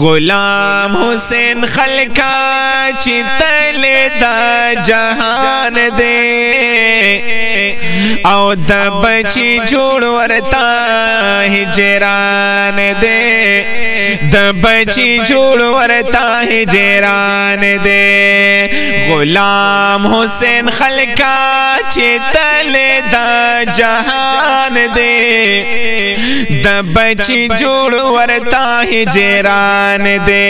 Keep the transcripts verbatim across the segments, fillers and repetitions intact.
غلام حسین خلقا چی تل دا جہان دے او دا بچی جوڑ ورتا ہجران دے دا بچی جوڑ ورتا ہجران دے غلام حسین خلقا چی تل دا جہان دے دا بچی جوڑ ورتا ہجران دے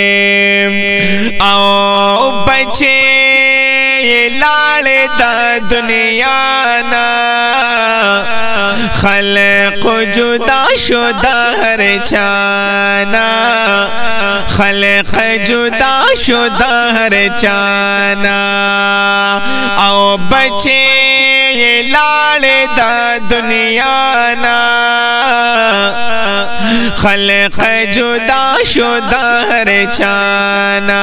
او بچے لاڑ دا دنیا نا خلق جدا شدہ ہر چانا خلق جدا شدہ ہر چانا او بچے لاڑ دا دنیا نا خلق جدا شدہ ہر چانا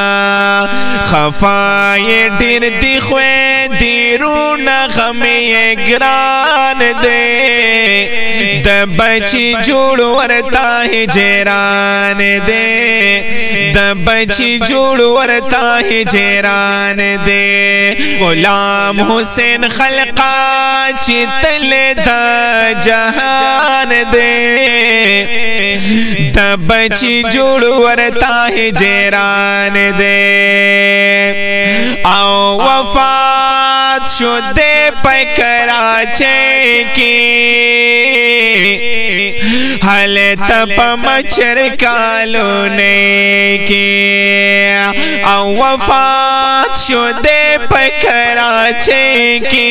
خفائی ڈیر دی خوے دیرون غمی گران دے دا بچی جوڑ ورتا ہجران دے دا بچی جوڑ ورتا ہجران دے غلام حسین خلقا چی تل دا جہان دے دا بچی جوڑ ورتا ہجران دے او وفات شدے پہ کراچے کی حالت پا مچر کالونے کی او وفات شدے پہ کراچے کی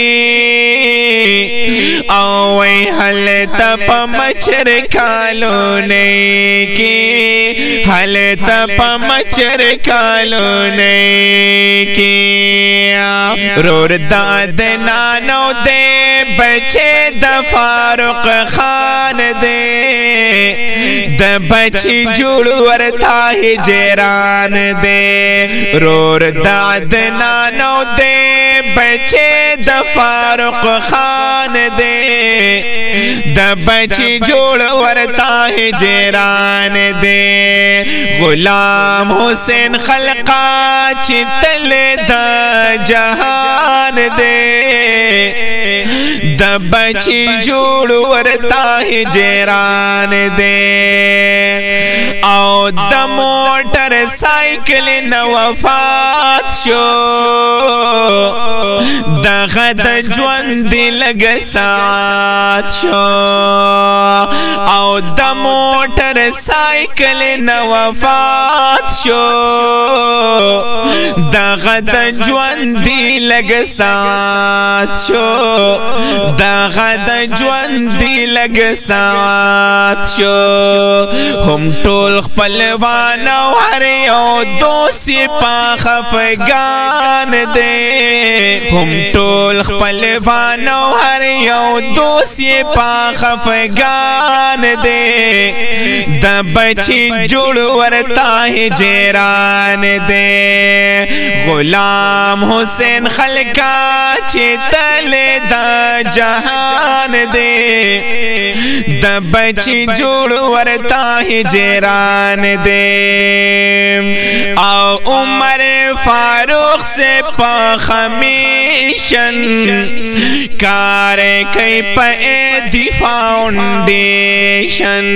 او حالت پا مچر کالونے کی حالت پا مچر کالونے کی رور داد نانو دے بچے دا فاروق خان دے دا بچی جوڑ ورتا ہجران دے رور داد نانو دے بچے دا فاروق خان دے دا بچی جوڑ ورتا ہجران دے غلام حسین خلقا چی تل دا جہان دے دا بچی جوڑ ورتا ہجران دے او دا موٹر سائیکل نوفات شو دا غد جوان دی لگ سات شو او دا موٹر سائیکل نوفات شو دا غد جوان دی لگ سات شو دا غد جوان دی لگ سات شو ہم ٹول خپلوانو ہر یو دوسی پا خفگان دے ہم ٹول خپلوانو ہر یو دوسی پا خفگان دے دا بچی جوڑ ورتا ہجران دے غلام حسین خلقا چی تل دا جہان دے دا بچی جوڑ ورتا ہجران دے او عمر فاروق سے پا خمیشن کار کئی پا ایدی فاؤنڈیشن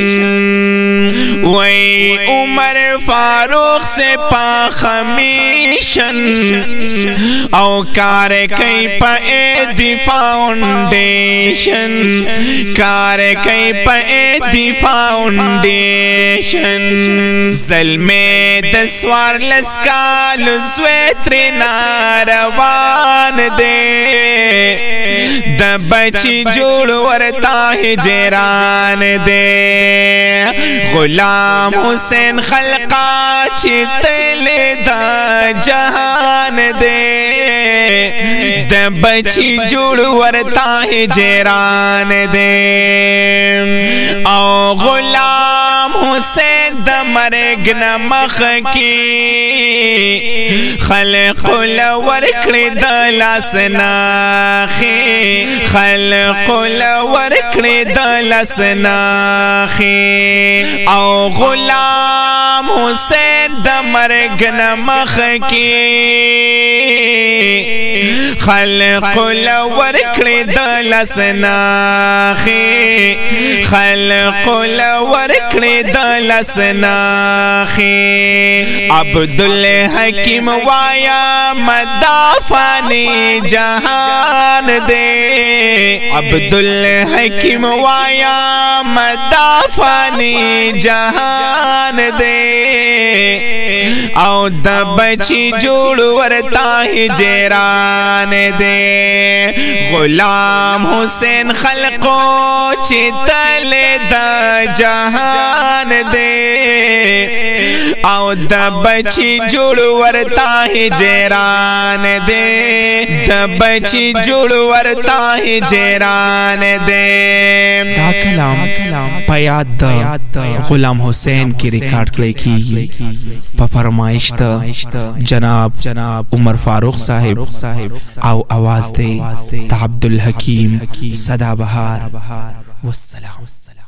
وی عمر فاروق سے پا خمیشن او کار کئی پا ایدی فاؤنڈیشن کار کئی پا ایدی فاؤنڈیشن ظلم دسوار لسکال زویتر ناروان دے دا بچی جوڑ ورتا ہجران دے غلام حسین خلقا چی تل دا جہان دے دا بچی جوڑ ورتا ہجران دے او غلام حسین دا مرگ نمخ کی خلق لور کړی د لاسناخي خلق لور کړی د لاسناخي او غلام حسین د مرګ نه مخ کې خلق لور کړی د لاسناخي خلق لور کړی د لاسناخي عبدالحکیم وایا مدافعانی جہان دے عبدالحکیم وایا مدافعانی جہان دے او د بچی جوڑ ورتا ہجران دے غلام حسین خلقو چتل دا جہان دے او د بچی جوڑ ورتا ہجران دے د بچی جوڑ ورتا ہجران دے دا کلام پیاد دا غلام حسین کی ریکارڈ کلے کی پا فرمائش دا جناب عمر فاروق صاحب او آواز دے تا عبدالحکیم صدا بہار والسلام.